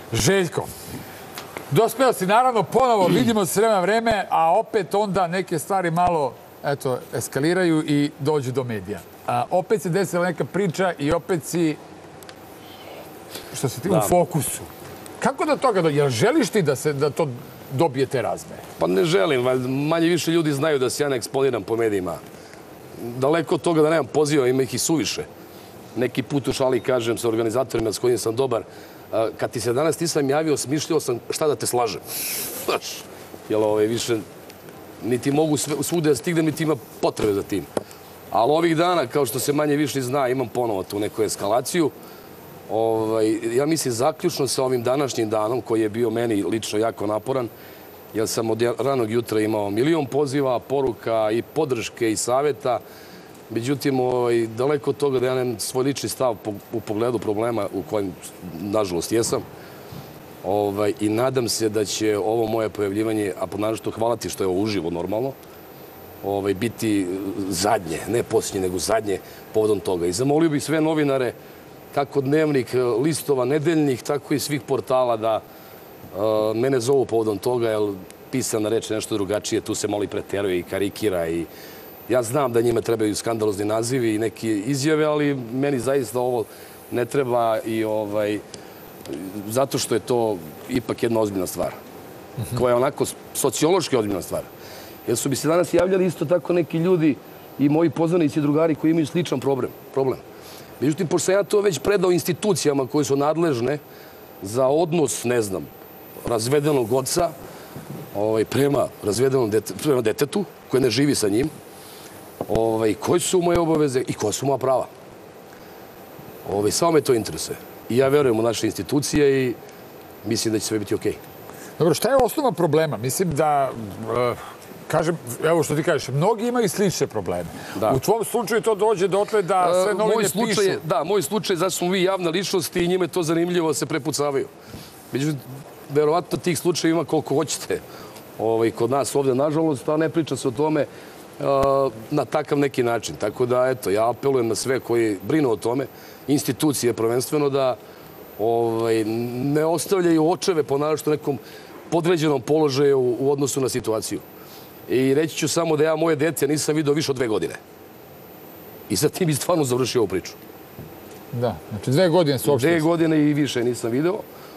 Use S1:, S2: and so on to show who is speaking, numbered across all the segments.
S1: Željko, dospeo si naravno ponovo, vidimo se vreme na vreme, a opet onda neke stvari malo eskaliraju i dođu do medija. Opet se desila neka priča i opet si, što se ti u fokusu. Kako do toga dođe? Jel želiš ti da to dobije te razmere?
S2: Pa ne želim, manje više ljudi znaju da se ja ne eksponiram po medijima. Daleko od toga da nemam poziva, ima ih i suviše. Neki put u šali kažem sa organizatorima s kojim sam dobar, kad ti se danas nisam javio, smišljao sam šta da te slažem. Znaš, jer više niti mogu svude da stignem, niti ima potrebe za tim. Ali ovih dana, kao što se manje više zna, imam ponovo tu neku eskalaciju. Ja mislim zaključno sa ovim današnjim danom, koji je bio meni lično jako naporan, jer sam od ranog jutra imao milion poziva, poruka i podrške i savjeta. Međutim, daleko od toga da ja nemam svoj lični stav u pogledu problema u kojem, nažalost, jesam. I nadam se da će ovo moje pojavljivanje, a naročito hvala ti što je ovo uživo normalno, biti zadnje, ne posljednje, nego zadnje povodom toga. I zamolio bih sve novinare, kako dnevnik, listova, nedeljnih, tako i svih portala da mene zovu povodom toga, jer pisana reč je nešto drugačije, tu se malo i preteruje i karikira i ja znam da njima trebaju skandalozni nazivi i neke izjave, ali meni zaista ovo ne treba i zato što je to ipak jedna ozbiljna stvar, koja je onako sociološki ozbiljna stvar. Jer su bi se danas javljali isto tako neki ljudi i moji poznanici i drugari koji imaju sličan problem. Međutim, pošto sam ja to već predao institucijama koje su nadležne za odnos, ne znam, razvedenog oca prema razvedenom detetu koje ne živi sa njim, koje su moje obaveze i koja su moja prava. Samo me to interesuje. I ja verujem u naše institucije i mislim da će sve biti okej.
S1: Dobro, šta je osnova problema? Mislim da, kažem, evo što ti kažeš, mnogi imaju slične probleme. U tvom slučaju to dođe dotle da sve novine pišu.
S2: Da, moj slučaj, zašto smo vi javna ličnost i njima je to zanimljivo da se prepucavaju. Međutim, verovatno tih slučaja ima koliko hoćete kod nas ovdje, nažalost, a ne priča se o tome na takav neki način. Tako da, eto, ja apelujem na sve koji brinu o tome, institucije prvenstveno, da ne ostavljaju očeve po naročito nekom podređenom položaju u odnosu na situaciju. I reći ću samo da ja moje dete nisam vidio više od 2 godine. I sa tim bi stvarno završio ovu priču.
S1: Da, znači 2 godine su uopšte.
S2: 2 godine i više nisam video.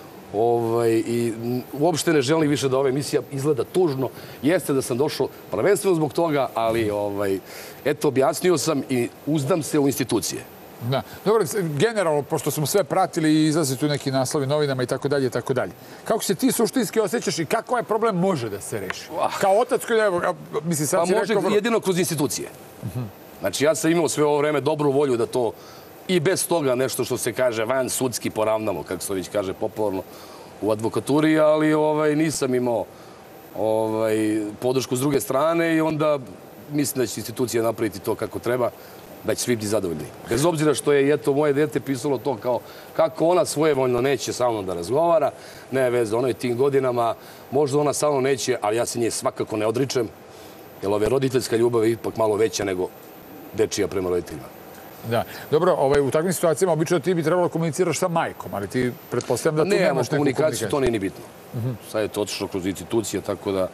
S2: I uopšte ne želim više da ova emisija izgleda tužno. Jeste da sam došao prvenstveno zbog toga, ali eto, objasnio sam i uzdam se u institucije.
S1: Da. Dobro, generalno, pošto smo sve pratili i izlazi tu neki naslovi novinama i tako dalje i tako dalje. Kako se ti suštinski osjećaš i kako ovaj problem može da se reši? Kao otac koji, mislim, sad si rekao...
S2: Pa može jedino kroz institucije. Znači, ja sam imao sve ovo vreme dobru volju da to i bez toga nešto što se kaže van sudski poravnamo, kako se već kaže popularno u advokaturi, ali nisam imao podršku s druge strane i onda mislim da će institucija napraviti to kako treba, da će svi biti zadovoljni. Bez obzira što je, eto, moje dete pisalo to kao kako ona svojevoljno neće sa mnom da razgovara, ne veze, ono je tim godinama, možda ona sa mnom neće, ali ja se nje svakako ne odričem, jer roditeljska ljubav je ipak malo veća nego dečija prema roditeljima.
S1: Da. Dobro, u takvim situacijama obično ti bi trebalo komuniciraš sa majkom, ali ti pretpostavljam da tu nemaš neku komunikaciju.
S2: To nije ni bitno. Sad je to otišlo kroz institucije, tako da...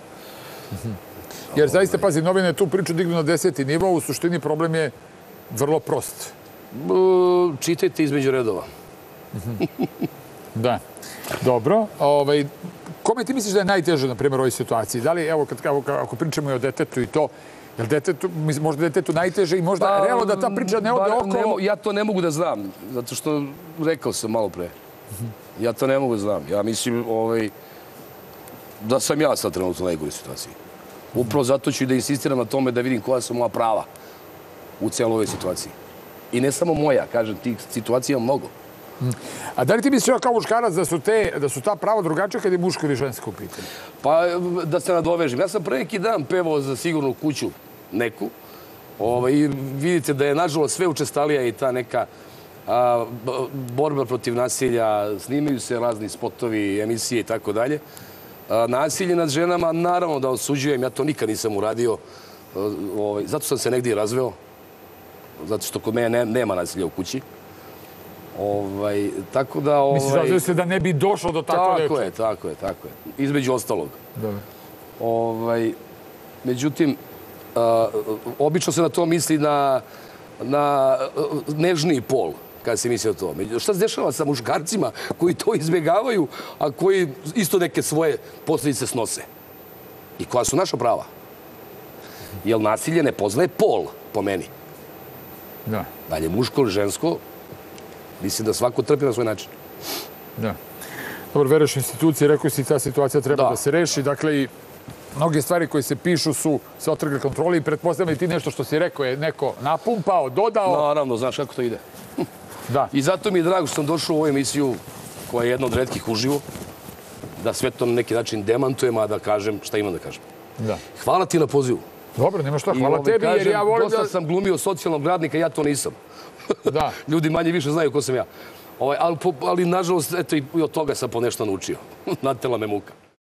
S1: Jer zaista, pazi, novine tu priču dignu na 10. nivo, u suštini problem je vrlo prost.
S2: Čitajte između redova.
S1: Da. Dobro. Kome ti misliš da je najteže, na primjer, u ovoj situaciji? Da li, evo, ako pričamo i o detetu i to, je li možda detetu najteže i možda realno da ta priča ne ode okolo?
S2: Ja to ne mogu da znam, zato što rekao sam malo pre. Ja to ne mogu da znam. Ja mislim da sam ja sad trenutno u najgoroj situaciji. Upravo zato ću i da insistiram na tome da vidim koja su moja prava u cijeloj ovoj situaciji. I ne samo moja, kažem, tih situacija mnogo.
S1: A da li ti misliš kao muškarac da su ta prava drugačija kad je muško ili žensko pitanje?
S2: Pa da se nadovežem. Ja sam pre neki dan pevao za Sigurnu kuću neku i vidite da je nažalost sve učestalija i ta neka borba protiv nasilja, snimaju se razni spotovi, emisije i tako dalje. Nasilje nad ženama, naravno da osuđujem, ja to nikad nisam uradio, zato sam se negdje razveo, zato što kod mene nema nasilja u kući. Tako da...
S1: Misliš, razvio se da ne bi došlo do tako nečeg?
S2: Tako je. Između ostalog. Međutim, obično se na to misli na nežniji pol, kada se misli o to. Šta se dešava sa muškarcima koji to izbjegavaju, a koji isto neke svoje posljedice snose? I koja su naša prava? Jer nasilje ne poznaje pol, po meni.
S1: Da.
S2: Dalje, muško ili žensko, mislim da svako trpi na svoj način.
S1: Da. Dobro, veruješ institucije, rekao si ta situacija treba da se reši. Dakle, i mnoge stvari koje se pišu su se otrgle kontroli i pretpostavljam i ti nešto što si rekao je neko napumpao, dodao.
S2: Naravno, znaš kako to ide.
S1: Da.
S2: I zato mi je drago što sam došao u ovu emisiju koja je jedna od retkih uživo, da sve to na neki način demantujem, a da kažem šta imam da kažem.
S1: Da.
S2: Hvala ti na pozivu.
S1: Dobro, nema šta, hvala tebi jer ja volim da...
S2: Dosta sam glumio socijalnog radnika, ja to nisam.
S1: Da.
S2: Ljudi manje više znaju ko sam ja. Ali nažalost, eto i od toga sam po nešto naučio. Natela me muka.